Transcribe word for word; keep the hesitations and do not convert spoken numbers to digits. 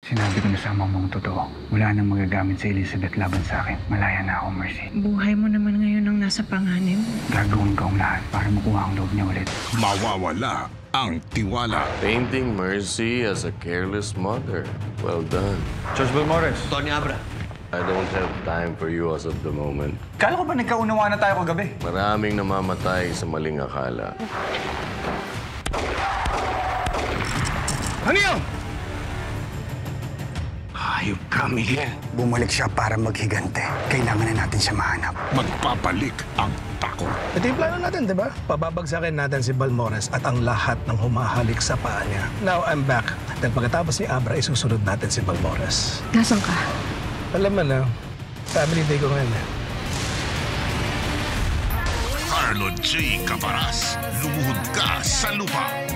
Sinabi ko na sa mama mong totoo. Wala nang magagamit si Elizabeth laban sa akin. Malaya na ako, Mercy. Buhay mo naman ngayon ang nasa panganib. Gagawin ko ang lahat para makuha ang loob niya ulit. Mawawala ang tiwala. Painting Mercy as a careless mother. Well done. George Balmores. Tony Abra. I don't have time for you as of the moment. Kala ko ba nagkaunawaan na tayo kagabi? Maraming namamatay sa maling akala. Ano yun? Hayop kami. Bumalik siya para maghigante. Kailangan na natin siya mahanap. Magpapalik ang takot. Ito yung plano natin, di ba? Pababagsakin natin si Balmores at ang lahat ng humahalik sa paa niya. Now, I'm back. Dahil pagkatapos ni Abra, isusunod natin si Balmores. Nasaan ka? Alam mo na, family day ko ngayon. Carlo J. Caparas, lumuhod ka sa lupa.